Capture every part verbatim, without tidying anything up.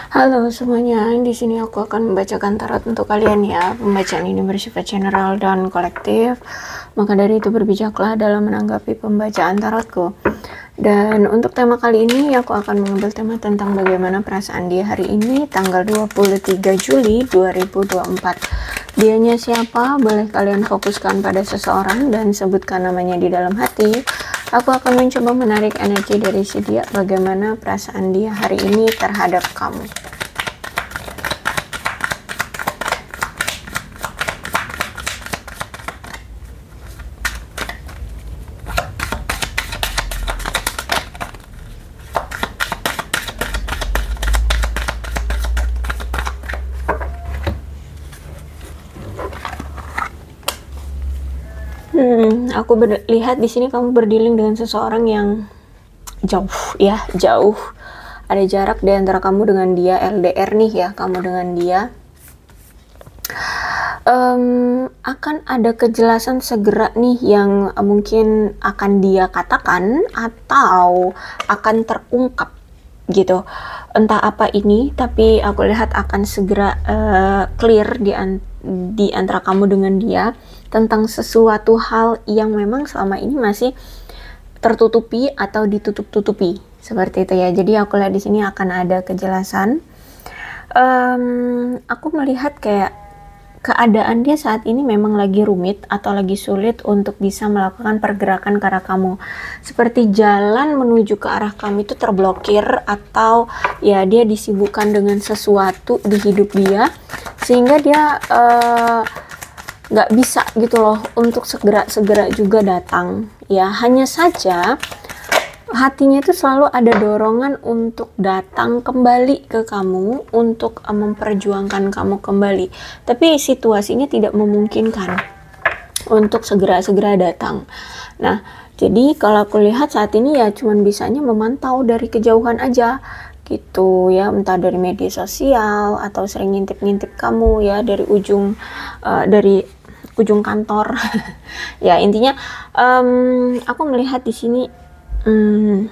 Halo semuanya, di sini aku akan membacakan tarot untuk kalian ya. Pembacaan ini bersifat general dan kolektif, maka dari itu berbijaklah dalam menanggapi pembacaan tarotku. Dan untuk tema kali ini aku akan mengambil tema tentang bagaimana perasaan dia hari ini tanggal dua puluh tiga Juli dua ribu dua puluh empat. Dianya siapa? Boleh kalian fokuskan pada seseorang dan sebutkan namanya di dalam hati. Aku akan mencoba menarik energi dari si dia, bagaimana perasaan dia hari ini terhadap kamu. Hmm, aku lihat di sini kamu berdealing dengan seseorang yang jauh ya, jauh. Ada jarak di antara kamu dengan dia, L D R nih ya, kamu dengan dia. Um, akan ada kejelasan segera nih yang mungkin akan dia katakan atau akan terungkap gitu. Entah apa ini, tapi aku lihat akan segera uh, clear di, an di antara kamu dengan dia tentang sesuatu hal yang memang selama ini masih tertutupi atau ditutup-tutupi seperti itu ya. Jadi aku lihat di sini akan ada kejelasan. Um, aku melihat kayak keadaan dia saat ini memang lagi rumit atau lagi sulit untuk bisa melakukan pergerakan ke arah kamu. Seperti jalan menuju ke arah kamu itu terblokir atau ya dia disibukkan dengan sesuatu di hidup dia sehingga dia uh, nggak bisa gitu loh untuk segera-segera juga datang ya. Hanya saja hatinya itu selalu ada dorongan untuk datang kembali ke kamu, untuk uh, memperjuangkan kamu kembali, tapi situasinya tidak memungkinkan untuk segera-segera datang. Nah, jadi kalau aku lihat saat ini ya cuman bisanya memantau dari kejauhan aja gitu ya, entah dari media sosial atau sering ngintip-ngintip kamu ya dari ujung uh, dari ujung kantor ya. Intinya um, aku melihat di sini um,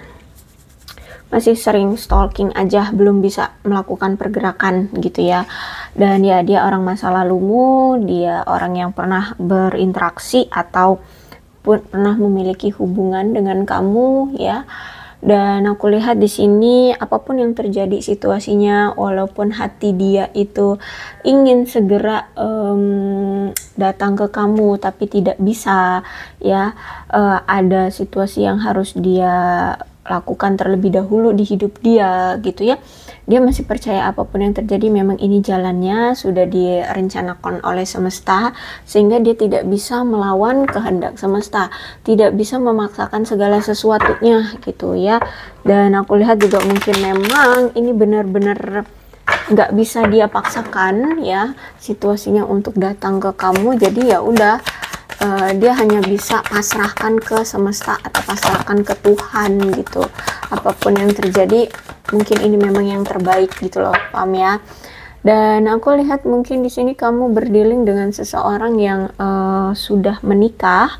masih sering stalking aja, belum bisa melakukan pergerakan gitu ya. Dan ya dia orang masa lalumu, dia orang yang pernah berinteraksi atau pun pernah memiliki hubungan dengan kamu ya. Dan aku lihat di sini apapun yang terjadi situasinya, walaupun hati dia itu ingin segera um, datang ke kamu tapi tidak bisa ya, uh, ada situasi yang harus dia lakukan terlebih dahulu di hidup dia gitu ya. Dia masih percaya apapun yang terjadi memang ini jalannya sudah direncanakan oleh semesta, sehingga dia tidak bisa melawan kehendak semesta, tidak bisa memaksakan segala sesuatunya gitu ya. Dan aku lihat juga mungkin memang ini benar-benar nggak bisa dia paksakan ya situasinya untuk datang ke kamu. Jadi ya udah, uh, dia hanya bisa pasrahkan ke semesta atau pasrahkan ke Tuhan gitu. Apapun yang terjadi mungkin ini memang yang terbaik gitu loh, paham ya. Dan aku lihat mungkin di sini kamu berdealing dengan seseorang yang uh, sudah menikah,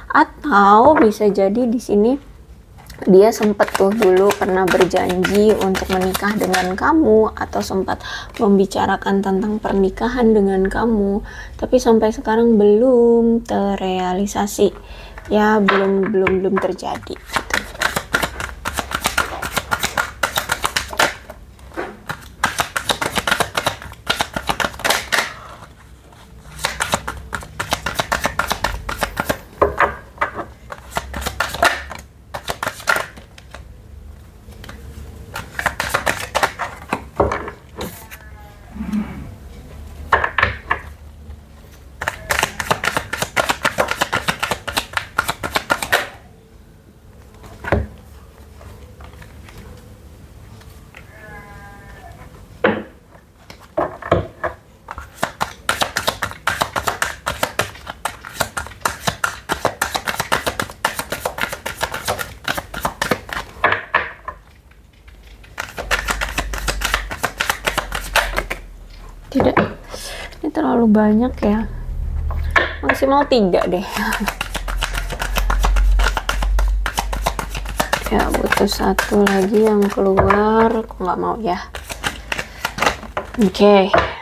atau bisa jadi di sini dia sempat tuh dulu pernah berjanji untuk menikah dengan kamu atau sempat membicarakan tentang pernikahan dengan kamu, tapi sampai sekarang belum terrealisasi ya, belum belum belum terjadi gitu. Tidak, ini terlalu banyak ya, maksimal tiga deh. Ya butuh satu lagi yang keluar, aku nggak mau ya. Oke. Okay.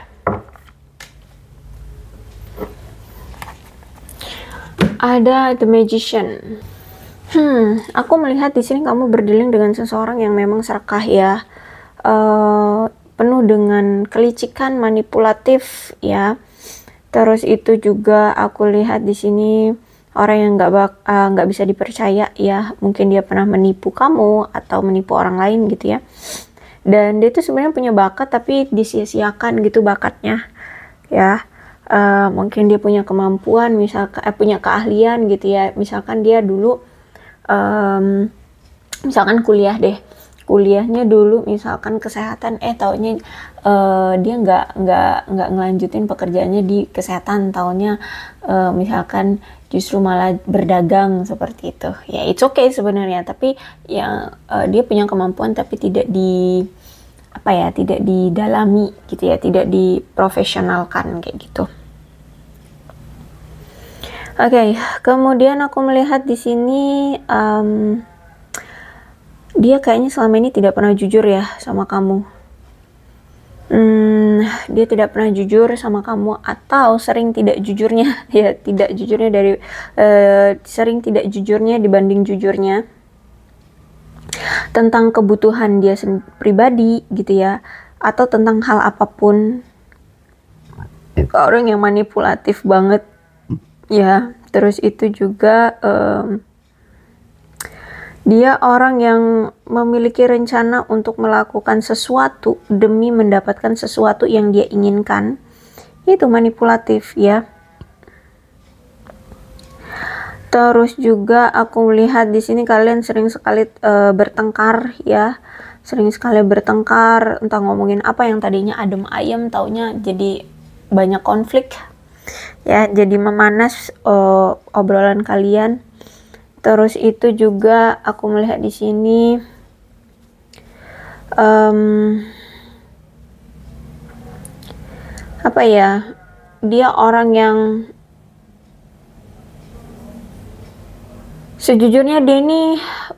Ada The Magician. Hmm, aku melihat di sini kamu berdealing dengan seseorang yang memang serakah ya, uh, penuh dengan kelicikan, manipulatif ya. Terus itu juga aku lihat di sini orang yang nggak uh, nggak bisa dipercaya ya. Mungkin dia pernah menipu kamu atau menipu orang lain gitu ya. Dan dia itu sebenarnya punya bakat tapi disia-siakan gitu bakatnya ya. Uh, mungkin dia punya kemampuan, misalkan eh, punya keahlian gitu ya. Misalkan dia dulu Um, misalkan kuliah deh, kuliahnya dulu misalkan kesehatan, eh taunya uh, dia nggak nggak nggak ngelanjutin pekerjaannya di kesehatan, taunya uh, misalkan justru malah berdagang seperti itu. Ya it's okay sebenarnya, tapi ya uh, dia punya kemampuan tapi tidak di apa ya, tidak didalami gitu ya, tidak diprofesionalkan kayak gitu. Oke, okay, kemudian aku melihat di sini um, dia kayaknya selama ini tidak pernah jujur ya sama kamu. Hmm, dia tidak pernah jujur sama kamu atau sering tidak jujurnya ya, tidak jujurnya dari uh, sering tidak jujurnya dibanding jujurnya tentang kebutuhan dia pribadi gitu ya, atau tentang hal apapun. Orang yang manipulatif banget. Ya, terus itu juga um, dia orang yang memiliki rencana untuk melakukan sesuatu demi mendapatkan sesuatu yang dia inginkan. Itu manipulatif ya. Terus juga aku lihat di sini kalian sering sekali uh, bertengkar ya. Sering sekali bertengkar, entah ngomongin apa yang tadinya adem ayem taunya jadi banyak konflik. Ya, jadi memanas uh, obrolan kalian. Terus itu juga aku melihat di sini um, apa ya, dia orang yang sejujurnya dia ini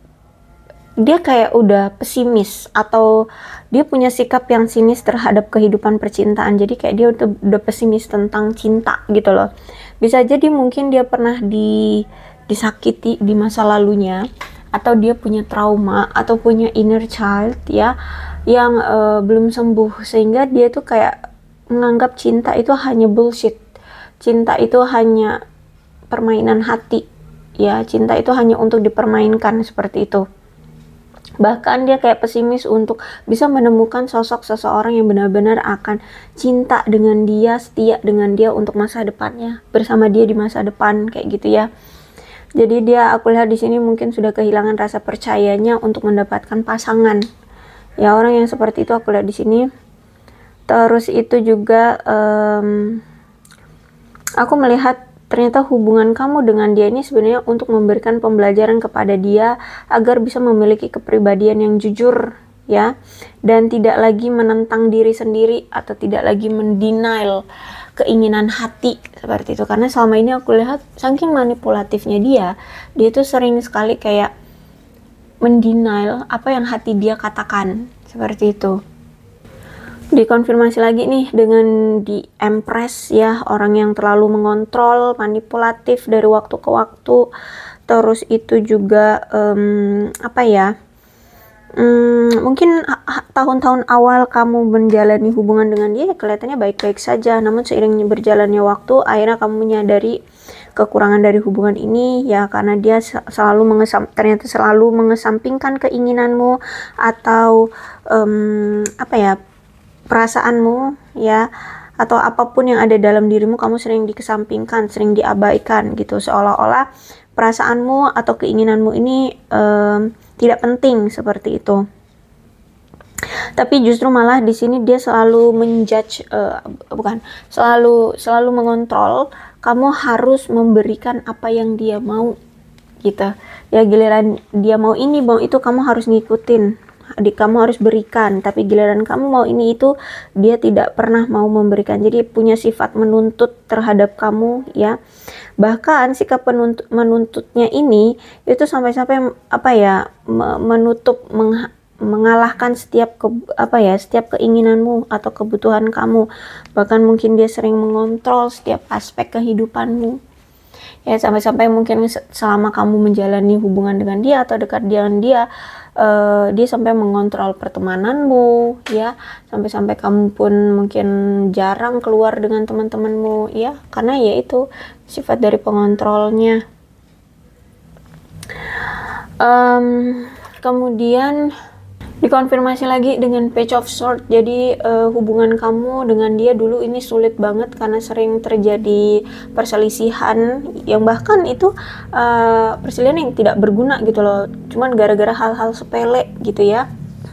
dia kayak udah pesimis atau dia punya sikap yang sinis terhadap kehidupan percintaan. Jadi kayak dia udah, udah pesimis tentang cinta gitu loh. Bisa jadi mungkin dia pernah di disakiti di masa lalunya, atau dia punya trauma atau punya inner child ya yang uh, belum sembuh, sehingga dia tuh kayak menganggap cinta itu hanya bullshit. Cinta itu hanya permainan hati ya, cinta itu hanya untuk dipermainkan seperti itu. Bahkan dia kayak pesimis untuk bisa menemukan sosok seseorang yang benar-benar akan cinta dengan dia, setia dengan dia untuk masa depannya, bersama dia di masa depan kayak gitu ya. Jadi dia, aku lihat di sini mungkin sudah kehilangan rasa percayanya untuk mendapatkan pasangan. Ya, orang yang seperti itu aku lihat di sini. Terus itu juga um, aku melihat ternyata hubungan kamu dengan dia ini sebenarnya untuk memberikan pembelajaran kepada dia agar bisa memiliki kepribadian yang jujur ya, dan tidak lagi menentang diri sendiri atau tidak lagi mendenial keinginan hati seperti itu. Karena selama ini aku lihat saking manipulatifnya dia, dia tuh sering sekali kayak mendenial apa yang hati dia katakan seperti itu. Dikonfirmasi lagi nih dengan di Empress ya, orang yang terlalu mengontrol, manipulatif dari waktu ke waktu. Terus itu juga um, apa ya, um, mungkin tahun-tahun awal kamu menjalani hubungan dengan dia kelihatannya baik-baik saja, namun seiring berjalannya waktu akhirnya kamu menyadari kekurangan dari hubungan ini ya, karena dia selalu mengesam, ternyata selalu mengesampingkan keinginanmu atau um, apa ya, perasaanmu ya, atau apapun yang ada dalam dirimu kamu sering dikesampingkan, sering diabaikan gitu, seolah-olah perasaanmu atau keinginanmu ini um, tidak penting seperti itu. Tapi justru malah di sini dia selalu menjudge, uh, bukan selalu selalu mengontrol. Kamu harus memberikan apa yang dia mau gitu ya, giliran dia mau ini mau itu kamu harus ngikutin. Adik kamu harus berikan, tapi giliran kamu mau ini itu dia tidak pernah mau memberikan. Jadi punya sifat menuntut terhadap kamu ya. Bahkan sikap penuntut, menuntutnya ini itu sampai-sampai apa ya, menutup meng, mengalahkan setiap ke, apa ya setiap keinginanmu atau kebutuhan kamu, bahkan mungkin dia sering mengontrol setiap aspek kehidupanmu ya, sampai-sampai mungkin selama kamu menjalani hubungan dengan dia atau dekat dengan dia, uh, dia sampai mengontrol pertemananmu ya, sampai-sampai kamu pun mungkin jarang keluar dengan teman-temanmu ya, karena ya itu sifat dari pengontrolnya. Um, kemudian dikonfirmasi lagi dengan Page of Swords. Jadi uh, hubungan kamu dengan dia dulu ini sulit banget karena sering terjadi perselisihan yang bahkan itu uh, perselisihan yang tidak berguna gitu loh, cuman gara-gara hal-hal sepele gitu ya.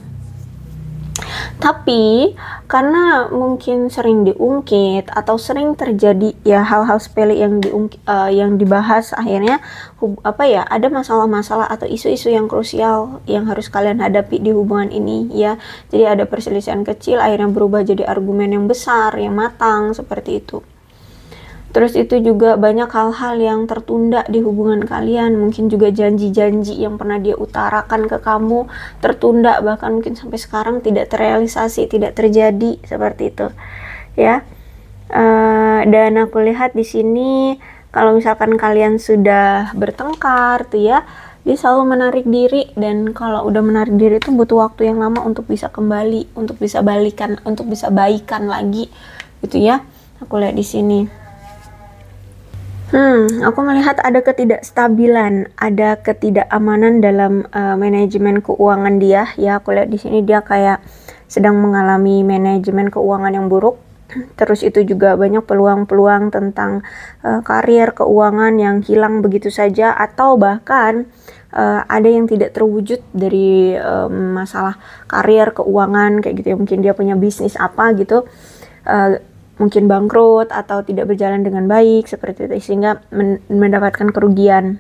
Tapi karena mungkin sering diungkit atau sering terjadi ya hal-hal sepele yang diungkit, uh, yang dibahas, akhirnya hub, apa ya ada masalah-masalah atau isu-isu yang krusial yang harus kalian hadapi di hubungan ini ya. Jadi ada perselisihan kecil akhirnya berubah jadi argumen yang besar, yang matang seperti itu. Terus itu juga banyak hal-hal yang tertunda di hubungan kalian, mungkin juga janji-janji yang pernah dia utarakan ke kamu tertunda, bahkan mungkin sampai sekarang tidak terrealisasi, tidak terjadi seperti itu ya. Uh, dan aku lihat di sini kalau misalkan kalian sudah bertengkar tuh ya, dia selalu menarik diri, dan kalau udah menarik diri itu butuh waktu yang lama untuk bisa kembali, untuk bisa balikan, untuk bisa baikan lagi gitu ya. Aku lihat di sini. Hmm, aku melihat ada ketidakstabilan, ada ketidakamanan dalam uh, manajemen keuangan dia. Ya, aku lihat di sini dia kayak sedang mengalami manajemen keuangan yang buruk. Terus itu juga banyak peluang-peluang tentang uh, karir keuangan yang hilang begitu saja, atau bahkan uh, ada yang tidak terwujud dari uh, masalah karir keuangan kayak gitu ya. Mungkin dia punya bisnis apa gitu. Uh, mungkin bangkrut atau tidak berjalan dengan baik seperti itu, sehingga men mendapatkan kerugian.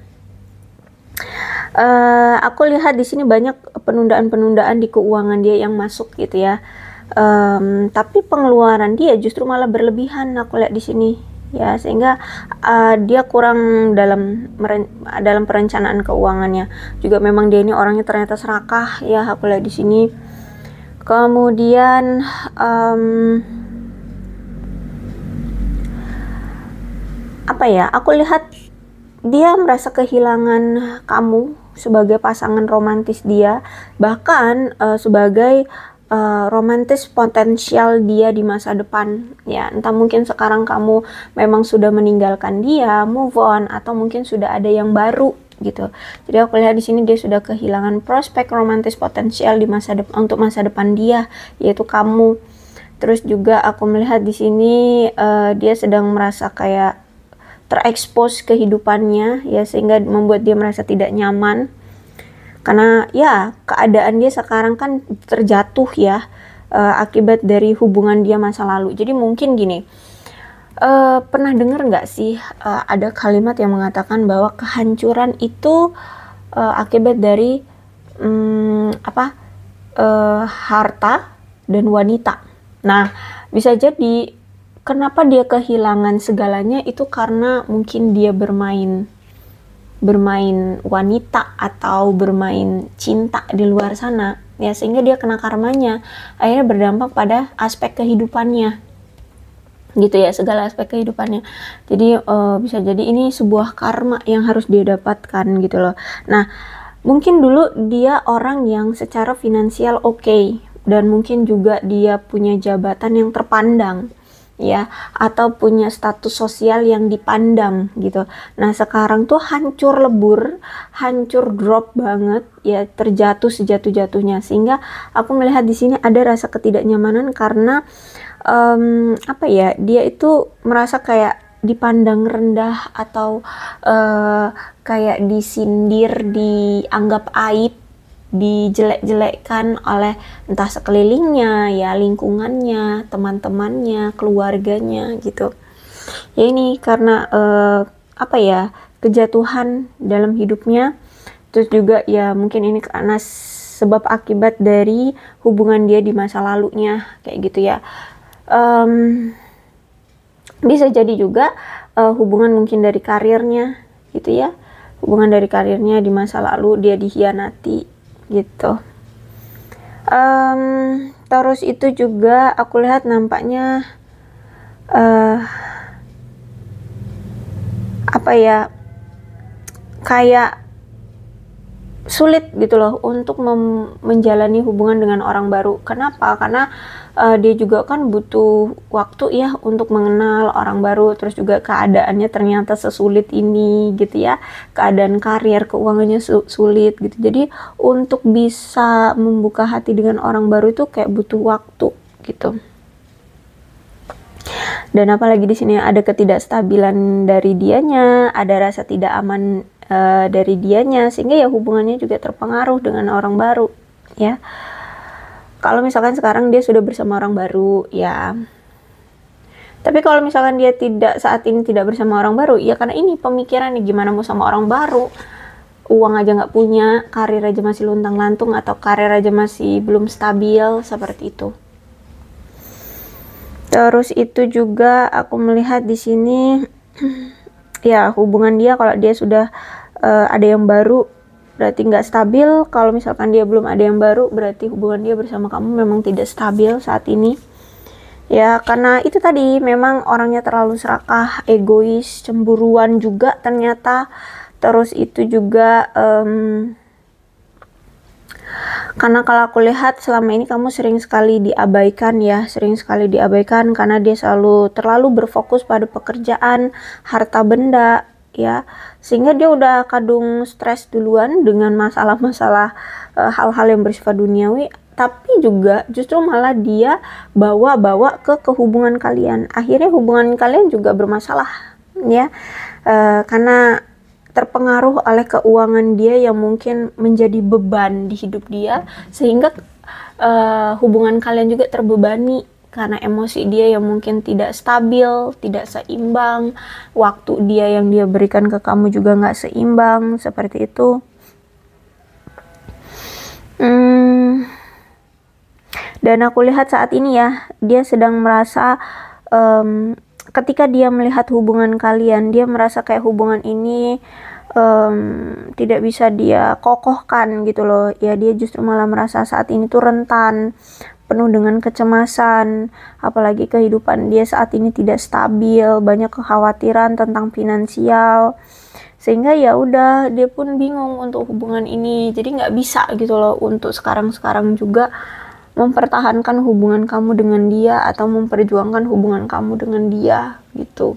Uh, aku lihat di sini banyak penundaan-penundaan di keuangan dia yang masuk gitu ya. Um, tapi pengeluaran dia justru malah berlebihan, aku lihat di sini ya, sehingga uh, dia kurang dalam dalam perencanaan keuangannya. Juga memang dia ini orangnya ternyata serakah ya, aku lihat di sini. Kemudian um, apa ya, aku lihat dia merasa kehilangan kamu sebagai pasangan romantis dia, bahkan uh, sebagai uh, romantis potensial dia di masa depan ya. Entah mungkin sekarang kamu memang sudah meninggalkan dia, move on, atau mungkin sudah ada yang baru gitu. Jadi aku lihat di sini dia sudah kehilangan prospek romantis potensial di masa depan, untuk masa depan dia, yaitu kamu. Terus juga aku melihat di sini uh, dia sedang merasa kayak terekspos kehidupannya ya, sehingga membuat dia merasa tidak nyaman karena ya keadaan dia sekarang kan terjatuh ya, uh, akibat dari hubungan dia masa lalu. Jadi mungkin gini, uh, pernah dengar nggak sih uh, ada kalimat yang mengatakan bahwa kehancuran itu uh, akibat dari um, apa uh, harta dan wanita. Nah, bisa jadi kenapa dia kehilangan segalanya itu karena mungkin dia bermain bermain wanita atau bermain cinta di luar sana ya, sehingga dia kena karmanya, akhirnya berdampak pada aspek kehidupannya gitu ya, segala aspek kehidupannya. Jadi uh, bisa jadi ini sebuah karma yang harus dia dapatkan gitu loh. Nah, mungkin dulu dia orang yang secara finansial oke okay, dan mungkin juga dia punya jabatan yang terpandang ya, atau punya status sosial yang dipandang gitu. Nah, sekarang tuh hancur lebur, hancur drop banget ya, terjatuh sejatuh-jatuhnya, sehingga aku melihat di sini ada rasa ketidaknyamanan karena um, apa ya, dia itu merasa kayak dipandang rendah atau uh, kayak disindir, dianggap aib, dijelek-jelekkan oleh entah sekelilingnya ya, lingkungannya, teman-temannya, keluarganya gitu ya. Ini karena eh, apa ya, kejatuhan dalam hidupnya. Terus juga ya mungkin ini karena sebab akibat dari hubungan dia di masa lalunya kayak gitu ya. Um, bisa jadi juga uh, hubungan mungkin dari karirnya gitu ya, hubungan dari karirnya di masa lalu dia dikhianati gitu. Um, terus itu juga aku lihat nampaknya uh, apa ya, kayak sulit gitu loh untuk menjalani hubungan dengan orang baru. Kenapa? Karena uh, dia juga kan butuh waktu ya untuk mengenal orang baru, terus juga keadaannya ternyata sesulit ini gitu ya, keadaan karir, keuangannya su sulit gitu. Jadi untuk bisa membuka hati dengan orang baru itu kayak butuh waktu gitu. Dan apalagi di sini ada ketidakstabilan dari dianya, ada rasa tidak aman uh, dari dianya, sehingga ya hubungannya juga terpengaruh dengan orang baru ya. Kalau misalkan sekarang dia sudah bersama orang baru ya, tapi kalau misalkan dia tidak, saat ini tidak bersama orang baru ya, karena ini pemikiran nih, gimana mau sama orang baru, uang aja nggak punya, karir aja masih luntang-lantung, atau karir aja masih belum stabil, seperti itu. Terus itu juga aku melihat di sini ya, hubungan dia kalau dia sudah uh, ada yang baru berarti nggak stabil. Kalau misalkan dia belum ada yang baru berarti hubungan dia bersama kamu memang tidak stabil saat ini ya, karena itu tadi memang orangnya terlalu serakah, egois, cemburuan juga ternyata. Terus itu juga um, karena kalau aku lihat selama ini kamu sering sekali diabaikan ya, sering sekali diabaikan karena dia selalu terlalu berfokus pada pekerjaan, harta benda ya, sehingga dia udah kadung stres duluan dengan masalah-masalah e, hal-hal yang bersifat duniawi, tapi juga justru malah dia bawa-bawa ke kehubungan kalian. Akhirnya hubungan kalian juga bermasalah ya, e, karena terpengaruh oleh keuangan dia yang mungkin menjadi beban di hidup dia, sehingga uh, hubungan kalian juga terbebani karena emosi dia yang mungkin tidak stabil, tidak seimbang, waktu dia yang dia berikan ke kamu juga nggak seimbang, seperti itu. Hmm, dan aku lihat saat ini ya, dia sedang merasa um, ketika dia melihat hubungan kalian, dia merasa kayak hubungan ini um, tidak bisa dia kokohkan gitu loh ya. Dia justru malah merasa saat ini tuh rentan, penuh dengan kecemasan, apalagi kehidupan dia saat ini tidak stabil, banyak kekhawatiran tentang finansial, sehingga ya udah dia pun bingung untuk hubungan ini. Jadi nggak bisa gitu loh untuk sekarang-sekarang juga mempertahankan hubungan kamu dengan dia atau memperjuangkan hubungan kamu dengan dia gitu.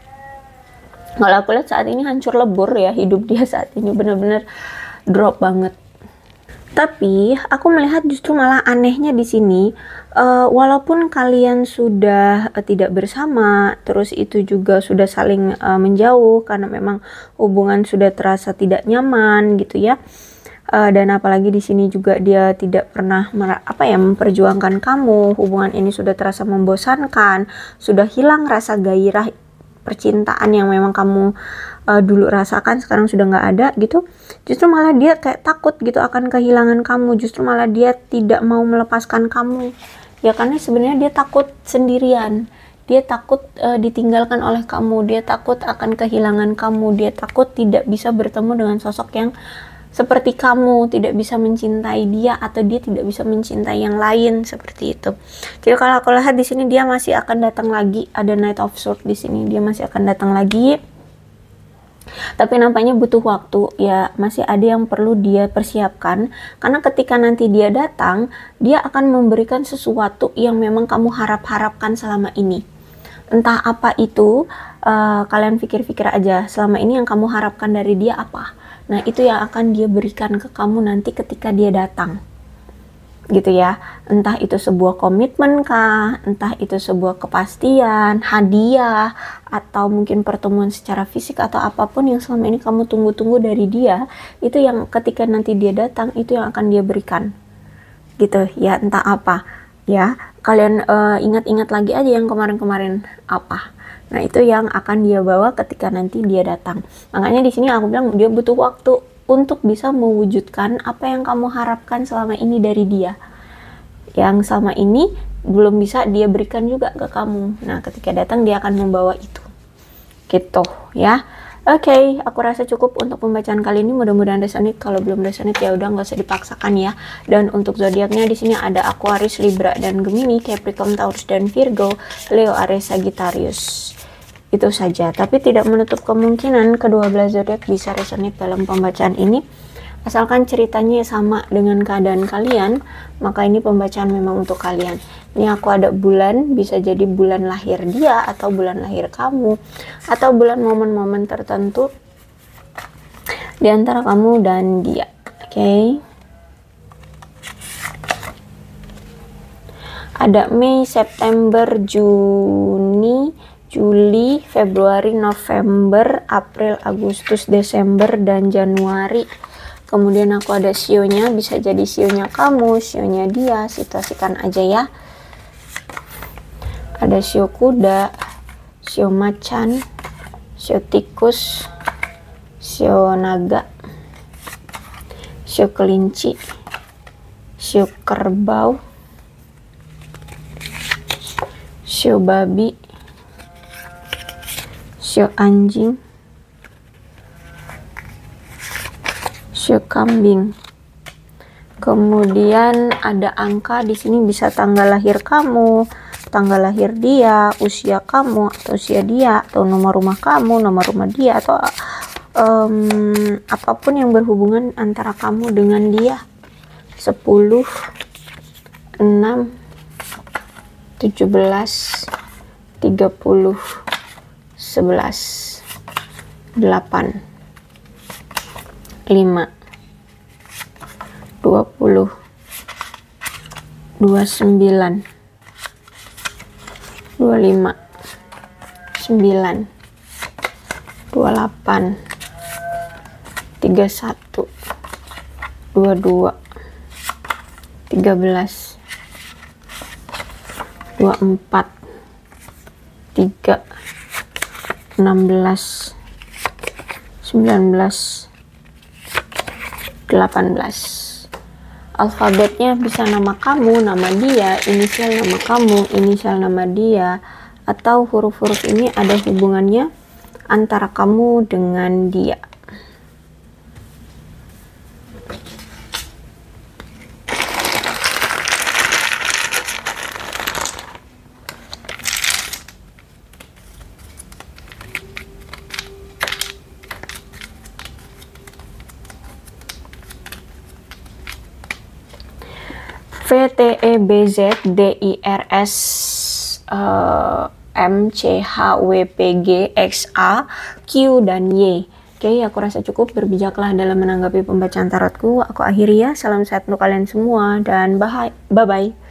Kalau aku lihat saat ini hancur lebur ya hidup dia saat ini, bener-bener drop banget. Tapi aku melihat justru malah anehnya di sini, uh, walaupun kalian sudah uh, tidak bersama, terus itu juga sudah saling uh, menjauh karena memang hubungan sudah terasa tidak nyaman gitu ya. Uh, dan apalagi di sini juga dia tidak pernah apa ya memperjuangkan kamu, hubungan ini sudah terasa membosankan, sudah hilang rasa gairah percintaan yang memang kamu uh, dulu rasakan, sekarang sudah nggak ada gitu. Justru malah dia kayak takut gitu akan kehilangan kamu, justru malah dia tidak mau melepaskan kamu ya, karena sebenarnya dia takut sendirian, dia takut uh, ditinggalkan oleh kamu, dia takut akan kehilangan kamu, dia takut tidak bisa bertemu dengan sosok yang seperti kamu, tidak bisa mencintai dia atau dia tidak bisa mencintai yang lain, seperti itu. Jadi kalau aku lihat di sini dia masih akan datang lagi, ada Knight of Swords di sini, dia masih akan datang lagi. Tapi nampaknya butuh waktu ya, masih ada yang perlu dia persiapkan, karena ketika nanti dia datang, dia akan memberikan sesuatu yang memang kamu harap-harapkan selama ini. Entah apa itu, uh, kalian pikir-pikir aja selama ini yang kamu harapkan dari dia apa. Nah itu yang akan dia berikan ke kamu nanti ketika dia datang gitu ya. Entah itu sebuah komitmen kah, entah itu sebuah kepastian, hadiah, atau mungkin pertemuan secara fisik, atau apapun yang selama ini kamu tunggu-tunggu dari dia, itu yang ketika nanti dia datang itu yang akan dia berikan gitu ya. Entah apa ya, kalian uh, ingat-ingat lagi aja yang kemarin-kemarin apa. Nah itu yang akan dia bawa ketika nanti dia datang. Makanya di sini aku bilang dia butuh waktu untuk bisa mewujudkan apa yang kamu harapkan selama ini dari dia, yang selama ini belum bisa dia berikan juga ke kamu. Nah ketika datang dia akan membawa itu gitu ya. Oke, okay, aku rasa cukup untuk pembacaan kali ini. Mudah-mudahan resonate. Kalau belum resonate ya udah nggak usah dipaksakan ya. Dan untuk zodiaknya di sini ada Aquarius, Libra, dan Gemini, Capricorn, Taurus, dan Virgo, Leo, Aries, Sagittarius. Itu saja. Tapi tidak menutup kemungkinan kedua belas zodiak bisa resonate dalam pembacaan ini. Asalkan ceritanya sama dengan keadaan kalian, maka ini pembacaan memang untuk kalian. Ini aku ada bulan, bisa jadi bulan lahir dia, atau bulan lahir kamu, atau bulan momen-momen tertentu di antara kamu dan dia. Oke. Okay? Ada Mei, September, Juni, Juli, Februari, November, April, Agustus, Desember, dan Januari. Kemudian aku ada sionya, bisa jadi sionya kamu, sionya dia, situasikan aja ya. Ada sio kuda, sio macan, sio tikus, sio naga, sio kelinci, sio kerbau, sio babi, sio anjing, sio kambing. Kemudian ada angka di sini, bisa tanggal lahir kamu, tanggal lahir dia, usia kamu atau usia dia, atau nomor rumah kamu, nomor rumah dia, atau um, apapun yang berhubungan antara kamu dengan dia. Sepuluh, enam, tujuh belas, tiga puluh, sebelas, delapan, lima, dua puluh, dua puluh sembilan, dua puluh lima, sembilan, dua puluh delapan, tiga puluh satu, dua puluh dua, tiga belas, dua puluh empat, tiga, enam belas, sembilan belas, delapan belas. Alfabetnya bisa nama kamu, nama dia, inisial nama kamu, inisial nama dia, atau huruf-huruf ini ada hubungannya antara kamu dengan dia. V, T, E, B, Z, D, I, R, S, uh, M, C, H, W, P, G, X, A, Q, dan Y. Oke, okay, aku rasa cukup. Berbijaklah dalam menanggapi pembacaan tarotku. Aku akhiri ya. Salam sehat untuk kalian semua dan bye-bye.